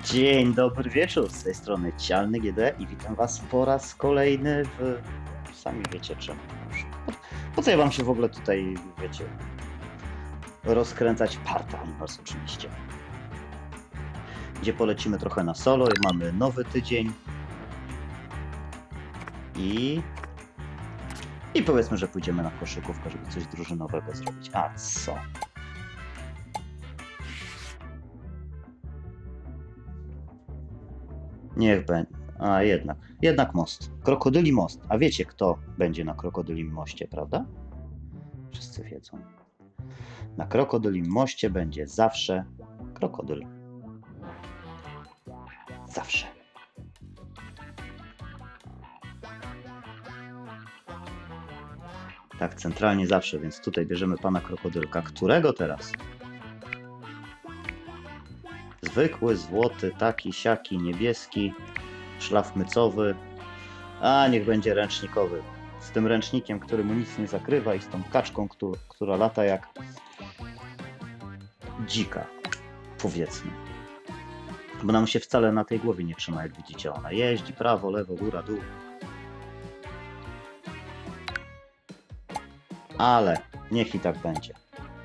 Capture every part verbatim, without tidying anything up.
Dzień dobry wieczór, z tej strony Cialny G D i witam was po raz kolejny w... Sami wiecie czym. Po, po co ja wam się w ogóle tutaj, wiecie, rozkręcać Part Animals oczywiście. Gdzie polecimy trochę na solo i mamy nowy tydzień. I... I powiedzmy, że pójdziemy na koszykówkę, żeby coś drużynowego zrobić. A co? Niech będzie. A jednak. Jednak most. Krokodyli most. A wiecie, kto będzie na krokodylim moście, prawda? Wszyscy wiedzą. Na krokodylim moście będzie zawsze krokodyl. Zawsze. Tak, centralnie zawsze, więc tutaj bierzemy pana krokodylka. Którego teraz? Zwykły, złoty, taki, siaki, niebieski, szlafmycowy, a niech będzie ręcznikowy. Z tym ręcznikiem, który mu nic nie zakrywa i z tą kaczką, która, która lata jak dzika, powiedzmy. Bo nam się wcale na tej głowie nie trzyma, jak widzicie. Ona jeździ prawo, lewo, góra, dół. Ale niech i tak będzie.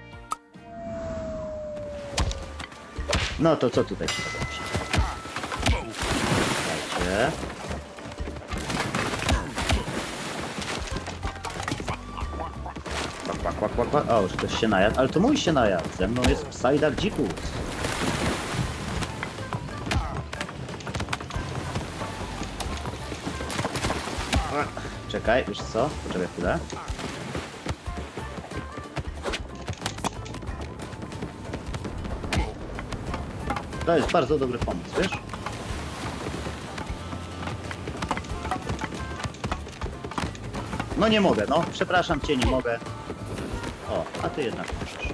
No to co tutaj się robi? Słuchajcie. Kwak, kwak, kwak, kwak, kwak. O, że ktoś się najadł, ale to mój się najadł. Ze mną jest Psyduck Dzikus. Czekaj, wiesz co? Poczekaj chwilę. To jest bardzo dobry pomysł, wiesz? No nie mogę, no. Przepraszam cię, nie mogę. O, a ty jednak możesz.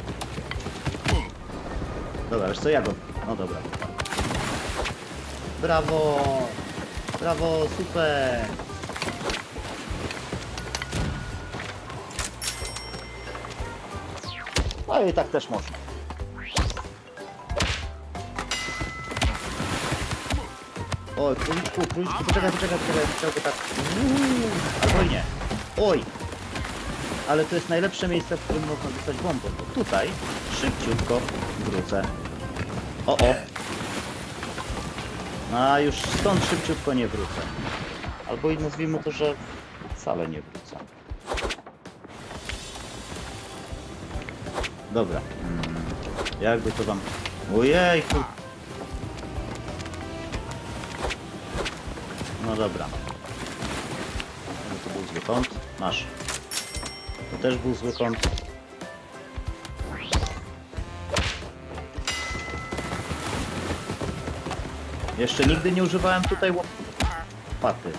Dobra, wiesz co, ja go... No dobra. Brawo! Brawo, super! No i tak też można. Oj, króliczku, króliczku, poczekaj, poczekaj, poczekaj, chciałby tak... Uuu, albo i nie. Oj! Ale to jest najlepsze miejsce, w którym można dostać bombę, bo tutaj szybciutko wrócę. O, o! A już stąd szybciutko nie wrócę. Albo i nazwijmy to, że wcale nie wrócę. Dobra. Hmm. Jakby to wam... Ojejku! No dobra. To był zły kąt. Masz. To też był zły kąt. Jeszcze nigdy nie używałem tutaj łopaty.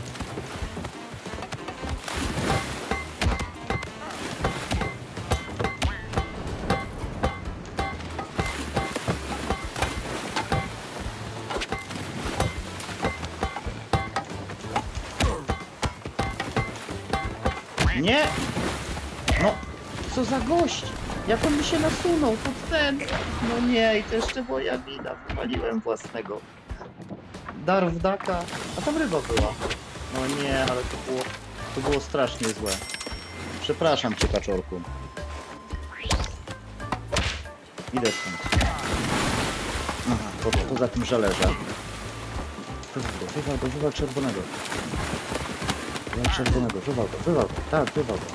Nie! No, co za gość! Jak on mi się nasunął pod ten! No nie, i to jeszcze moja wina. Wpaliłem własnego Darwdaka. A tam ryba była. No nie, ale to było, to było strasznie złe. Przepraszam cię, kaczorku. Idę stąd. Aha, po, poza tym, że leżę. Wywal go, wywal czerwonego. Wywal czerwonego, wywal go, wywal go. Tak, wywal go.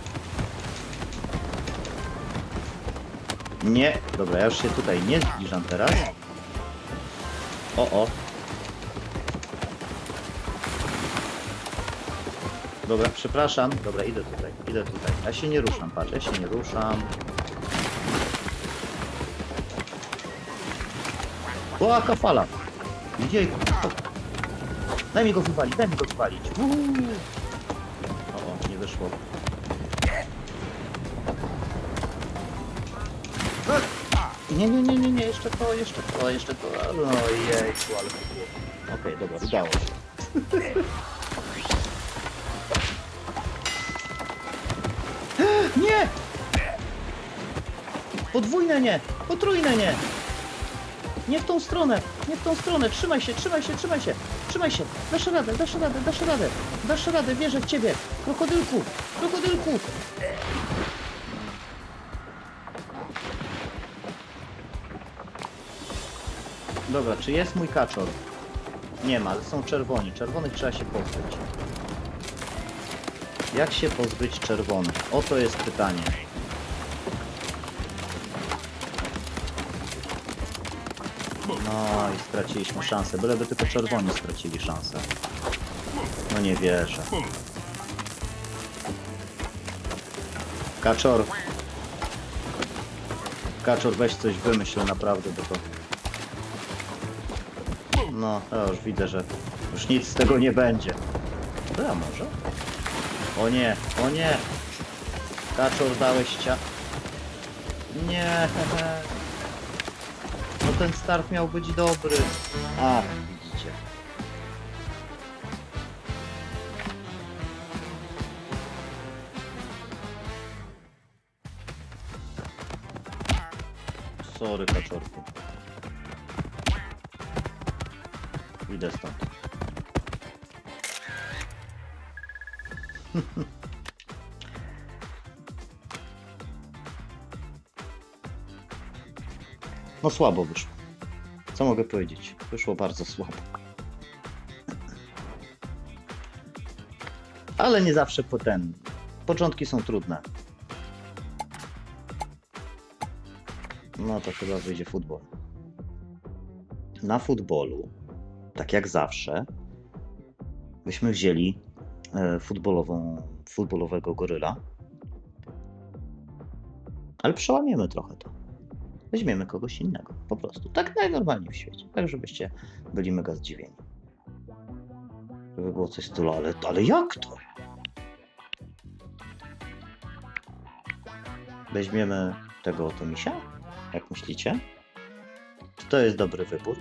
Nie, dobra, ja już się tutaj nie zbliżam teraz. O, o. Dobra, przepraszam. Dobra, idę tutaj, idę tutaj. Ja się nie ruszam, patrz, ja się nie ruszam. O, jaka fala. Gdzie? Daj mi go wywalić, daj mi go wywalić. Uuu. O, o, nie wyszło. Nie, nie, nie, nie, nie, jeszcze to, jeszcze to, jeszcze to. No jejku, ale to było. Okej, okay, dobra, udało się. Nie! Podwójne nie! Potrójne nie! Nie w tą stronę! Nie w tą stronę! Trzymaj się, trzymaj się, trzymaj się! Trzymaj się! Dasz radę, dasz radę, dasz radę! Dasz radę, wierzę w ciebie! Krokodylku! Krokodylku! Dobra, czy jest mój kaczor? Nie ma, ale są czerwoni. Czerwonych trzeba się pozbyć. Jak się pozbyć czerwonych? Oto jest pytanie. No i straciliśmy szansę. Byleby tylko czerwoni stracili szansę. No nie wierzę. Kaczor. Kaczor, weź coś wymyśl naprawdę, bo to... No, ja już widzę, że już nic z tego nie będzie. To ja może? O nie, o nie! Kaczor, dałeś cia... Nie. No ten start miał być dobry. A, widzicie. Sorry, kaczorku. Idę stąd. No słabo wyszło. Co mogę powiedzieć? Wyszło bardzo słabo. Ale nie zawsze po ten. Początki są trudne. No to chyba wyjdzie futbol. Na futbolu, tak jak zawsze, byśmy wzięli e, futbolową, futbolowego goryla. Ale przełamiemy trochę to. Weźmiemy kogoś innego. Po prostu. Tak najnormalniej w świecie. Tak, żebyście byli mega zdziwieni. Żeby było coś w stylu, ale, ale jak to? Weźmiemy tego oto misia? Jak myślicie? Czy to jest dobry wybór?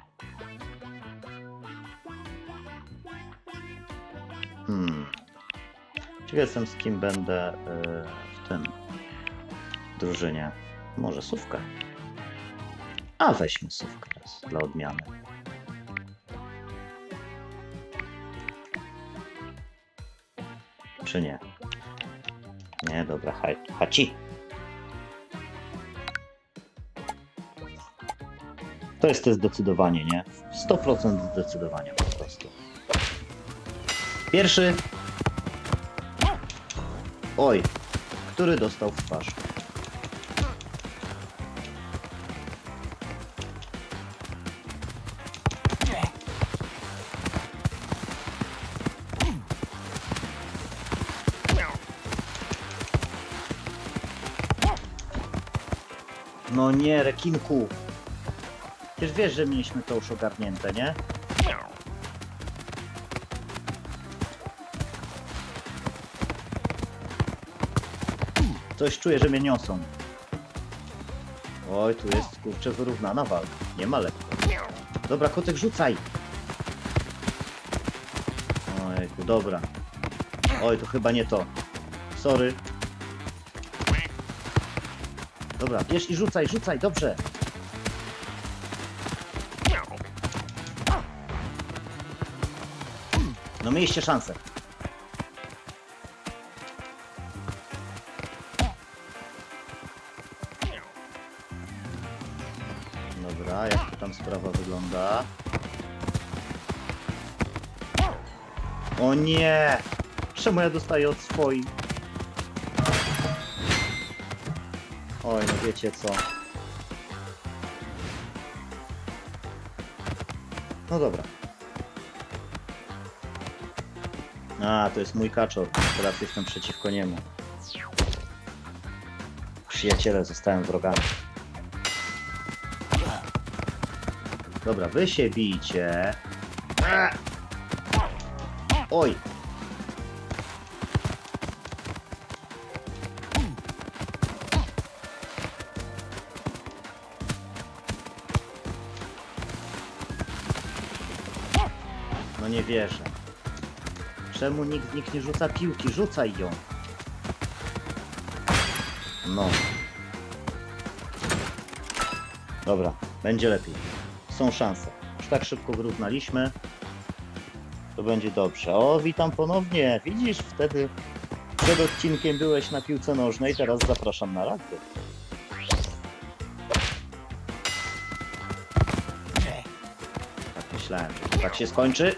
Hmm. Ciekaw jestem, z kim będę yy, w tym drużynie. Może Sówkę. A weźmy Sówkę teraz dla odmiany. Czy nie? Nie, dobra, haj, haci. To jest to zdecydowanie, nie? sto procent zdecydowania po prostu. Pierwszy. Oj, który dostał w twarz? No nie, rekinku. Przecież wiesz, że mieliśmy to już ogarnięte, nie? Coś czuję, że mnie niosą. Oj, tu jest, kurczę, wyrównana walka. Nie ma lekko. Dobra, kotek, rzucaj! Ojku, dobra. Oj, to chyba nie to. Sorry. Dobra, bierz i rzucaj, rzucaj, dobrze. No mieliście szansę. Dobra, jak to tam sprawa wygląda? O nie! Czemu ja dostaję od swoich? Oj, no wiecie co. No dobra. A, to jest mój kaczor. Teraz jestem przeciwko niemu. Przyjaciele, zostałem wrogami. Dobra, wy się bijcie. Oj! No nie wierzę. Czemu nikt, nikt nie rzuca piłki? Rzucaj ją. No. Dobra, będzie lepiej. Są szanse. Już tak szybko wyrównaliśmy. To będzie dobrze. O, witam ponownie. Widzisz, wtedy przed odcinkiem byłeś na piłce nożnej, teraz zapraszam na rugby. Tak myślałem, że tak się skończy.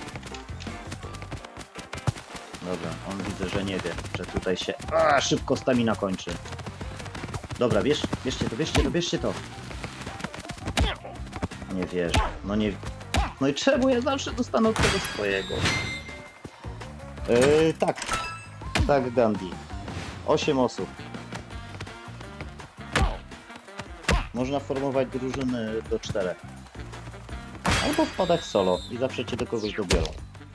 Dobra, on widzę, że nie wie, że tutaj się a, szybko stamina kończy. Dobra, bierz, bierzcie to, bierzcie to, bierzcie to. Nie wierzę, no nie... No i czemu ja zawsze dostanę od tego swojego? Yy, tak, tak Gandhi. Osiem osób. Można formować drużyny do czterech. Albo wpadać solo i zawsze cię do kogoś dobiorą.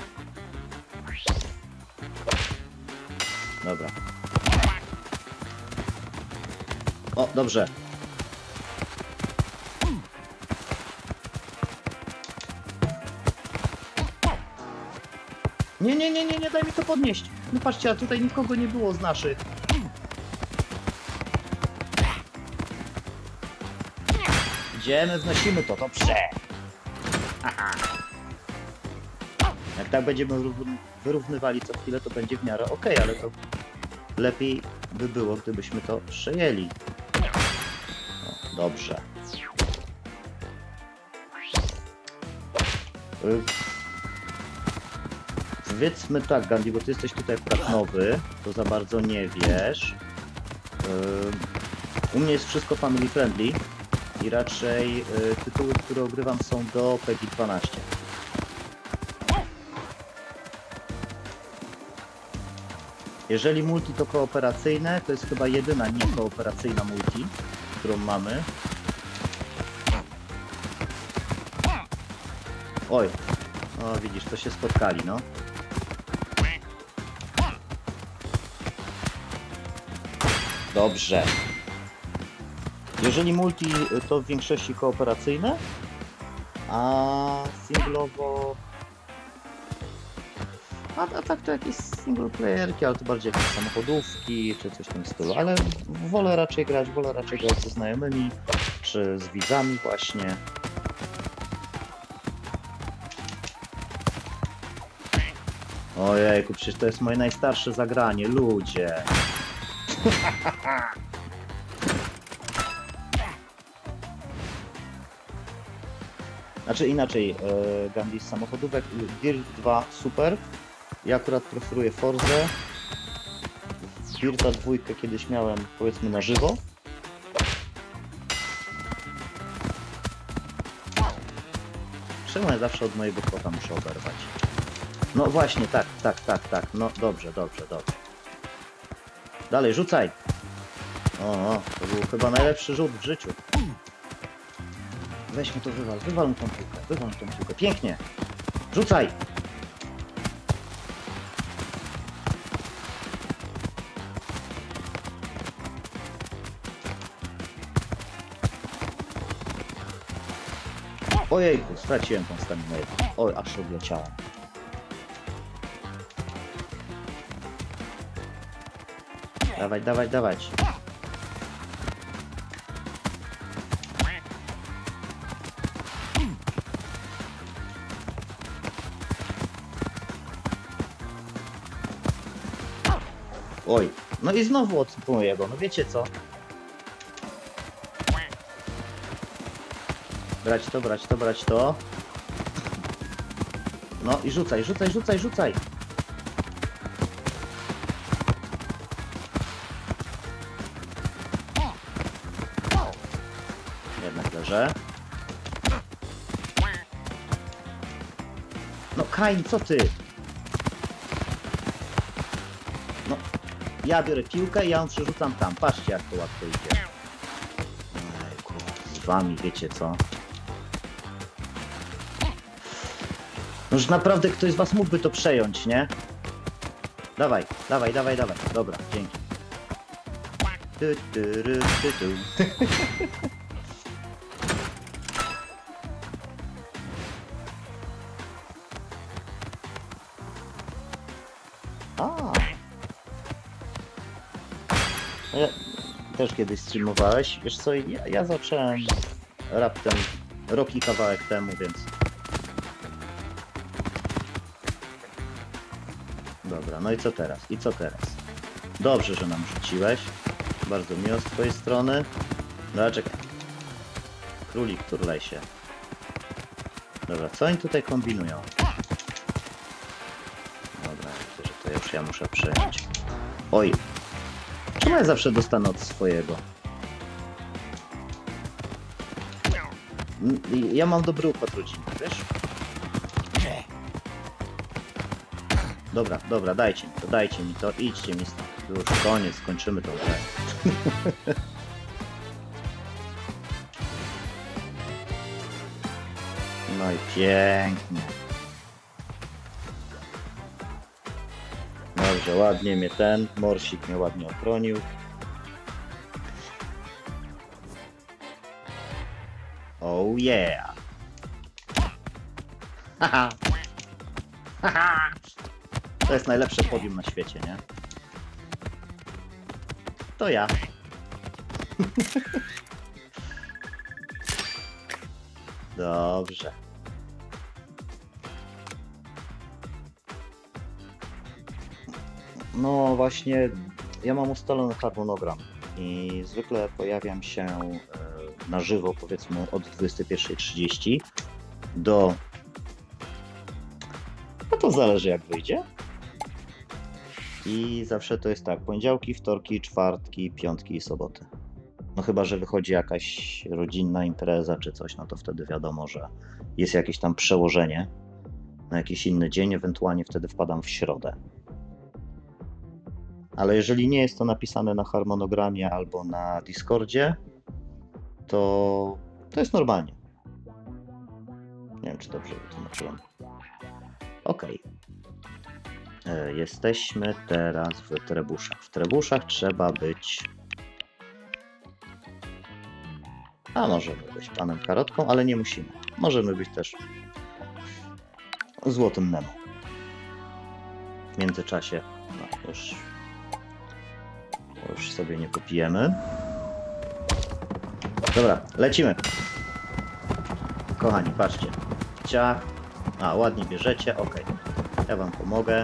Dobra. O, dobrze. Nie, nie, nie, nie, nie, daj mi to podnieść. No patrzcie, a tutaj nikogo nie było z naszych. Idziemy, wnosimy to, dobrze. Aha. Jak tak będziemy wyrównywali co chwilę, to będzie w miarę ok, ale to lepiej by było, gdybyśmy to przejęli. No, dobrze. Y Powiedzmy tak, Gandhi, bo ty jesteś tutaj akurat nowy, to za bardzo nie wiesz. Yy, u mnie jest wszystko family friendly i raczej yy, tytuły, które ogrywam, są do PEGI dwanaście. Jeżeli multi to kooperacyjne, to jest chyba jedyna niekooperacyjna multi, którą mamy. Oj, o widzisz, to się spotkali, no. Dobrze. Jeżeli multi to w większości kooperacyjne, a singlowo... A, a tak to jakieś single playerki, ale to bardziej jakieś samochodówki, czy coś w tym stylu. Ale wolę raczej grać, wolę raczej grać ze znajomymi, czy z widzami właśnie. Ojejku, przecież to jest moje najstarsze zagranie, ludzie. Znaczy inaczej, e, Gandhi z samochodówek, Dirt dwa super, ja akurat preferuję Forzę, Dirta dwójkę kiedyś miałem powiedzmy na żywo. Czemu ja zawsze od mojego kota muszę oberwać? No właśnie, tak, tak, tak, tak, no dobrze, dobrze, dobrze. Dalej, rzucaj! O, o, to był chyba najlepszy rzut w życiu. Weźmy to, wywal, wywal mu tą piłkę, wywal mu tą piłkę, pięknie! Rzucaj! Ojejku, straciłem tą staminę. Oj, aż odleciałem. Dawaj, dawaj, dawać. Oj, no i znowu od mojego, no wiecie co? Brać to, brać to, brać to. No i rzucaj, rzucaj, rzucaj, rzucaj. Jednak leżę. No Kain, co ty? No, ja biorę piłkę i ja ją przerzucam tam. Patrzcie, jak to łatwo idzie. Ojku, z wami wiecie co? No już naprawdę ktoś z was mógłby to przejąć, nie? Dawaj, dawaj, dawaj, dawaj. Dobra, dzięki. Tu, tu, ru, tu, tu. A. Ja, też kiedyś streamowałeś. Wiesz co, ja, ja zacząłem raptem rok i kawałek temu, więc... Dobra, no i co teraz? I co teraz? Dobrze, że nam rzuciłeś. Bardzo miło z twojej strony. No czekaj. Królik turlej się. Dobra, co oni tutaj kombinują? Dobra, widzę, że to już ja muszę przejąć. Oj! Czemu ja zawsze dostanę od swojego? Ja mam dobry układ rodzinny, wiesz? Dobra, dobra, dajcie mi to, dajcie mi to, idźcie mi stąd. Już koniec, skończymy tą grę. No i pięknie. Dobrze, ładnie mnie ten morsik mnie ładnie ochronił. Oh yeah! Haha! Haha! To jest najlepsze podium na świecie, nie? To ja. Dobrze. No właśnie, ja mam ustalony harmonogram i zwykle pojawiam się na żywo, powiedzmy od dwudziestej pierwszej trzydzieści do... No to zależy jak wyjdzie. I zawsze to jest tak, poniedziałki, wtorki, czwartki, piątki i soboty. No chyba, że wychodzi jakaś rodzinna impreza czy coś, no to wtedy wiadomo, że jest jakieś tam przełożenie na jakiś inny dzień, ewentualnie wtedy wpadam w środę. Ale jeżeli nie jest to napisane na harmonogramie albo na Discordzie, to to jest normalnie. Nie wiem, czy dobrze wytłumaczyłem. Okej. Okay. Jesteśmy teraz w trebuszach. W trebuszach trzeba być... A możemy być panem Karotką, ale nie musimy. Możemy być też złotym Nemo. W międzyczasie no, już, już sobie nie popijemy. Dobra, lecimy. Kochani, patrzcie. Ciach. A, ładnie bierzecie, ok. Ja wam pomogę.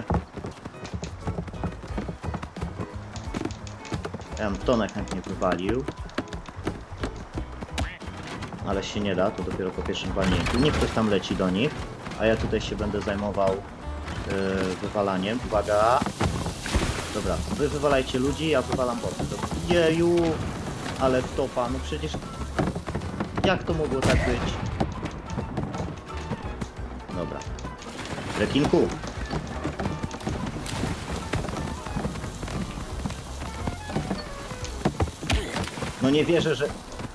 Ja bym to chętnie wywalił. Ale się nie da, to dopiero po pierwszym walnięciu. Niech ktoś tam leci do nich, a ja tutaj się będę zajmował yy, wywalaniem. Uwaga! Dobra, wy wywalajcie ludzi, ja wywalam boty. Jeju! Ale wtopa, no przecież... Jak to mogło tak być? Dobra. Rekinku! No nie wierzę, że...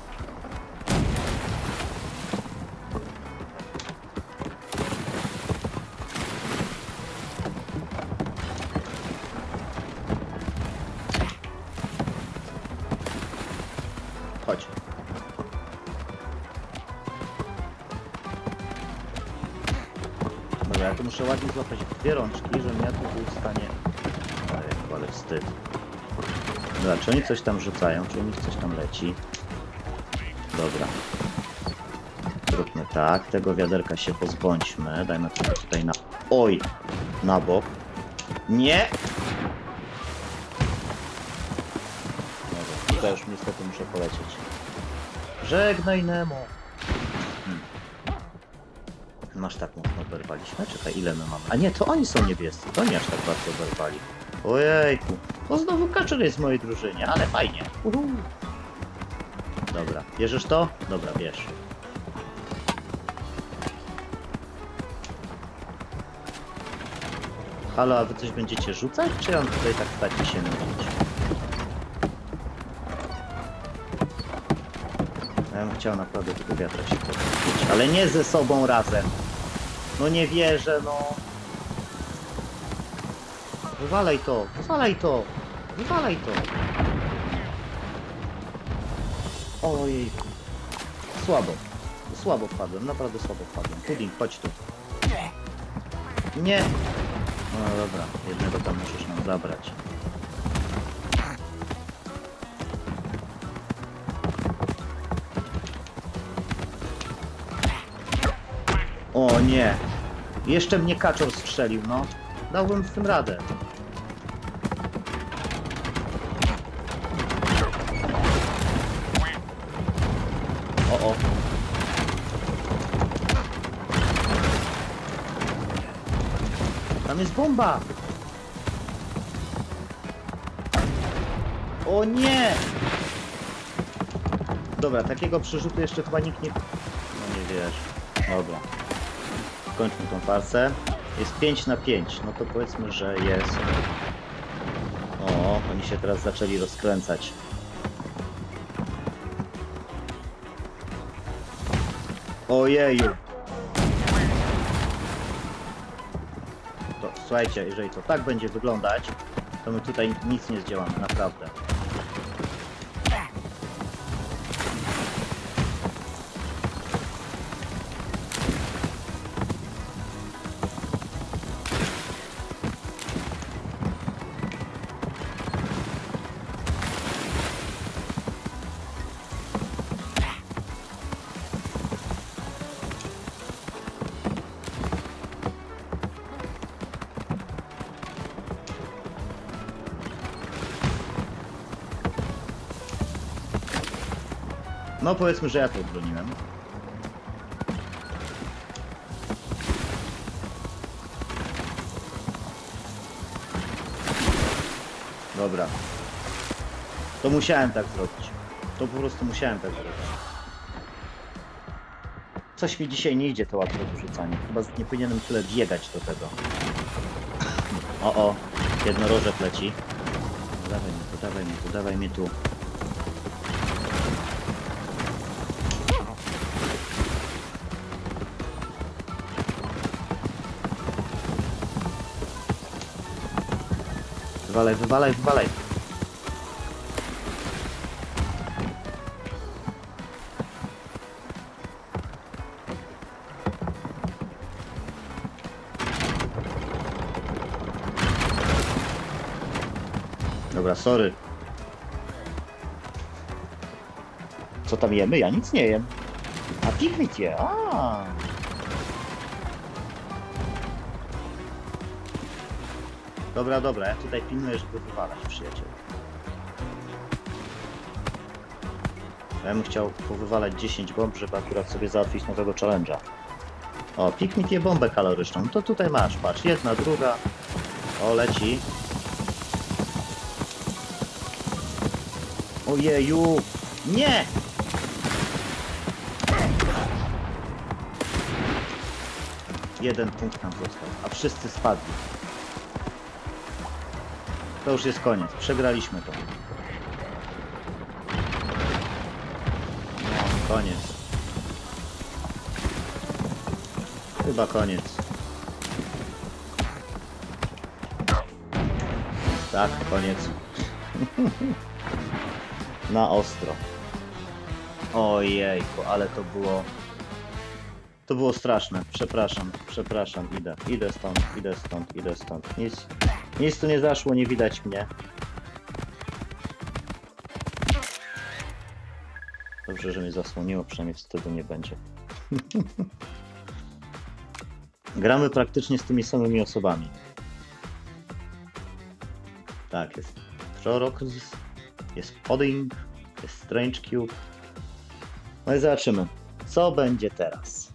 Chodź. Dobra, ja tu muszę ładnie złapać dwie rączki, żebym ja tu był w stanie... Ojej, ale wstyd. Dobra, czy oni coś tam rzucają? Czy u nich coś tam leci? Dobra. Zróbmy tak. Tego wiaderka się pozbądźmy. Dajmy trochę tutaj na... Oj! Na bok. Nie! Dobra, tutaj już niestety muszę polecieć. Żegnaj Nemo! Hmm. Masz tak mocno oberwaliśmy? Czekaj, ile my mamy? A nie, to oni są niebiescy. To nie aż tak bardzo oberwali. Ojejku. To znowu Kaczor jest w mojej drużynie, ale fajnie. Uhu. Dobra, bierzesz to? Dobra, bierz. Halo, a wy coś będziecie rzucać? Czy on tutaj tak stać się nudzić? Ja bym chciał naprawdę tego wiatra się pozbyć, ale nie ze sobą razem. No nie wierzę, no. Wywalaj to, wywalaj to, wywalaj to. Ojej. Słabo. Słabo wpadłem, naprawdę słabo wpadłem. Pudding, chodź tu. Nie. No dobra, jednego tam możesz nam zabrać. O nie. Jeszcze mnie kaczor strzelił, no. Dałbym z tym radę. O, o. Tam jest bomba. O nie! Dobra, takiego przerzutu jeszcze chyba nikt nie... No nie wiesz. Dobra. Skończmy tą farsę. Jest pięć na pięć. No to powiedzmy, że jest... O, oni się teraz zaczęli rozkręcać. Ojeju. To, słuchajcie, jeżeli to tak będzie wyglądać, to my tutaj nic nie zdziałamy, naprawdę. No powiedzmy, że ja to obroniłem. Dobra. To musiałem tak zrobić. To po prostu musiałem tak zrobić. Coś mi dzisiaj nie idzie to łatwe wyrzucanie. Chyba nie powinienem tyle biegać do tego. O, o. Jednorożek leci. Dawaj mi tu, dawaj mi tu, dawaj mi tu. Wywalaj, wywalaj, wywalaj. Dobra, sorry. Co tam jemy? Ja nic nie jem. A piknik je. A. Dobra, dobra, ja tutaj pilnuję, żeby wywalać, przyjaciel. Ja bym chciał powywalać dziesięć bomb, żeby akurat sobie załatwić nowego challenge'a. O, piknik je bombę kaloryczną. No to tutaj masz, patrz, jedna, druga. O, leci. Ojeju! Nie! Jeden punkt nam został, a wszyscy spadli. To już jest koniec. Przegraliśmy to. No, koniec. Chyba koniec. Tak, koniec. Na ostro. Ojejku, ale to było... To było straszne. Przepraszam, przepraszam. Idę, idę stąd, idę stąd, idę stąd. Nic, nic tu nie zaszło, nie widać mnie. Dobrze, że mnie zasłoniło, przynajmniej wstydu nie będzie. Gramy praktycznie z tymi samymi osobami. Tak, jest Prorok, jest Podding, jest Strange Cube. No i zobaczymy, co będzie teraz.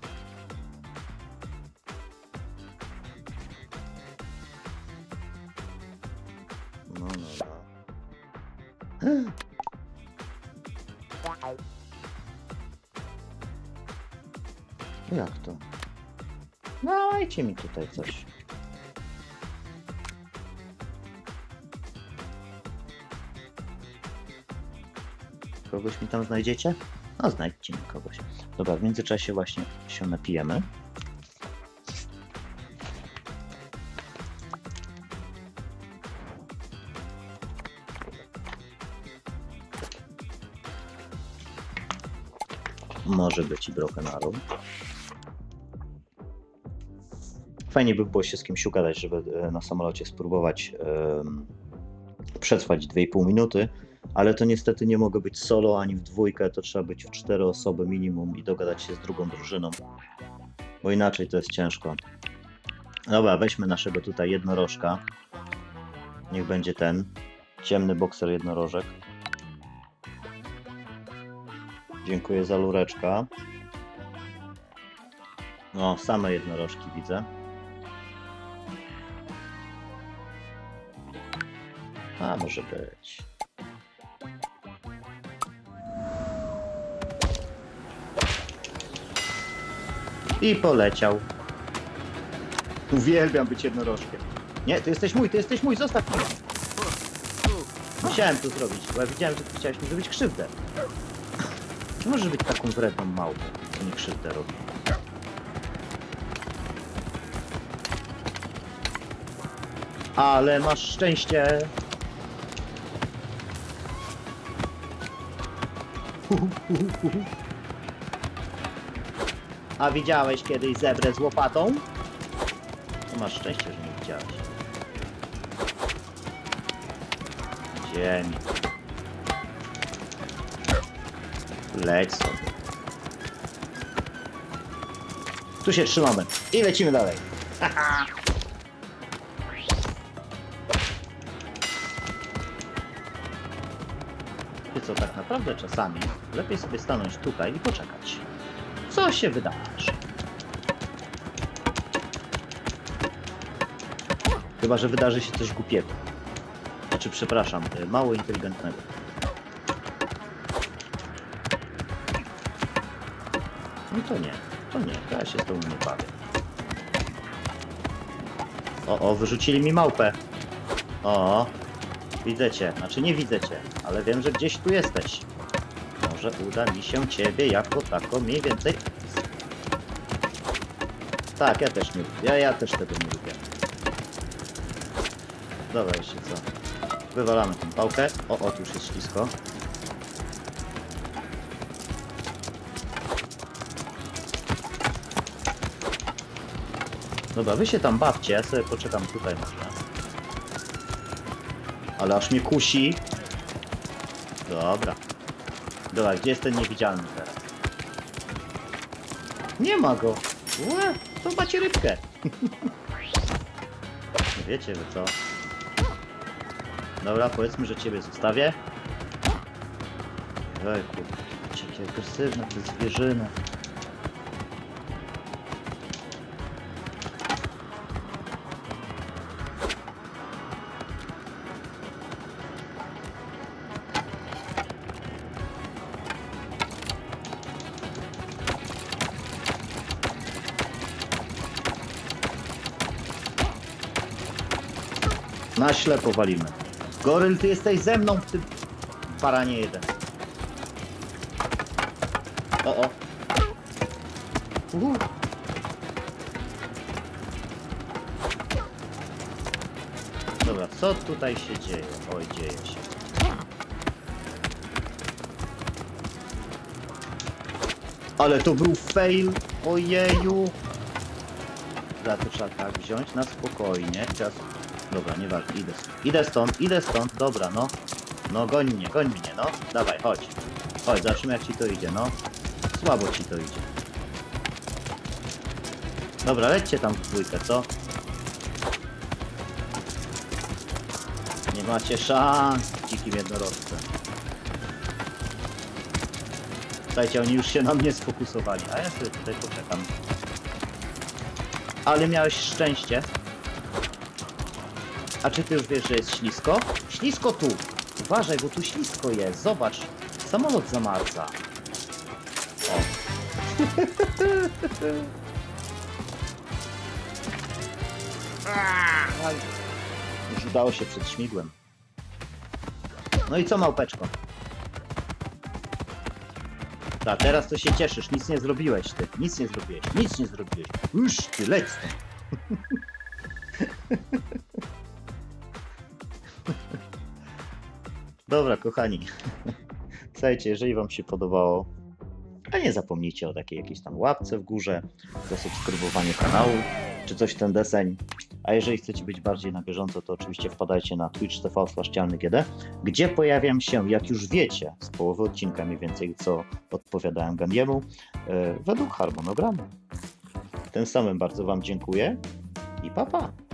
No, no, no. Jak to? No, dajcie mi tutaj coś. Kogoś mi tam znajdziecie? No, znajdźcie mi kogoś. Dobra, w międzyczasie właśnie się napijemy. Może być i Broken Arrow. Fajnie by było się z kimś ugadać, żeby na samolocie spróbować um, przetrwać dwie i pół minuty, ale to niestety nie mogę być solo ani w dwójkę, to trzeba być w cztery osoby minimum i dogadać się z drugą drużyną. bo inaczej to jest ciężko. Dobra, weźmy naszego tutaj jednorożka. Niech będzie ten ciemny bokser jednorożek. Dziękuję za lureczka. No, same jednorożki widzę. A, może być. I poleciał. Uwielbiam być jednorożkiem. Nie, ty jesteś mój, ty jesteś mój, zostaw mnie. Musiałem to zrobić, bo ja widziałem, że ty chciałeś mi zrobić krzywdę. Nie możesz być taką wredną małpą, co mi krzywdę robi. Ale masz szczęście. A widziałeś kiedyś zebrę z łopatą? To masz szczęście, że nie widziałeś. Ziemi. Leć sobie. Tu się trzymamy i lecimy dalej. Ty co, tak naprawdę czasami lepiej sobie stanąć tutaj i poczekać. Co się wydarzy? Chyba że wydarzy się coś głupiego. Znaczy, przepraszam, mało inteligentnego. No to nie, to nie, to ja się z tobą nie bawię. O, o, wyrzucili mi małpę. O, widzę cię, znaczy nie widzę cię, ale wiem, że gdzieś tu jesteś. Może uda mi się ciebie jako tako mniej więcej... Tak, ja też nie lubię, ja, ja też tego nie lubię. Dobra, jeszcze co? Wywalamy tę pałkę. O, o, tu już jest ślisko. Dobra, wy się tam bawcie, ja sobie poczekam tutaj może. Ale aż mnie kusi. Dobra. Dobra, gdzie jest ten niewidzialny teraz? Nie ma go. Ue, to macie rybkę. Wiecie wy co? Dobra, powiedzmy, że ciebie zostawię. Ojku, jakie agresywne te zwierzyny. Na ślepo walimy. Goryl, ty jesteś ze mną w tym paranie jeden. O, o. Uhu. Dobra, co tutaj się dzieje? Oj, dzieje się. Ale to był fail. Ojeju. Za to trzeba tak wziąć na spokojnie. Teraz... Dobra, nieważne, idę stąd. Idę stąd, idę stąd, dobra, no. No, goń mnie, goń mnie, no. Dawaj, chodź. Chodź, zobaczymy jak ci to idzie, no. Słabo ci to idzie. Dobra, lećcie tam w dwójkę, co? Nie macie szans z dzikim jednorożcem. Słuchajcie, oni już się na mnie sfokusowali, a ja sobie tutaj poczekam. Ale miałeś szczęście. A czy ty już wiesz, że jest ślisko? Ślisko tu! Uważaj, bo tu ślisko jest. Zobacz, samolot zamarza. O. Już udało się przed śmigłem. No i co, małpeczko? Tak, teraz to się cieszysz. Nic nie zrobiłeś, ty. Nic nie zrobiłeś. Nic nie zrobiłeś. Już ty, leć stąd. Dobra, kochani, słuchajcie, jeżeli wam się podobało, a nie zapomnijcie o takiej jakiejś tam łapce w górze, zasubskrybowanie kanału, czy coś w ten deseń. A jeżeli chcecie być bardziej na bieżąco, to oczywiście wpadajcie na twitch kropka tv slash cialnygd, gdzie pojawiam się, jak już wiecie, z połowy odcinka mniej więcej, co odpowiadałem Gandiemu, yy, według harmonogramu. Tym samym bardzo wam dziękuję i pa pa.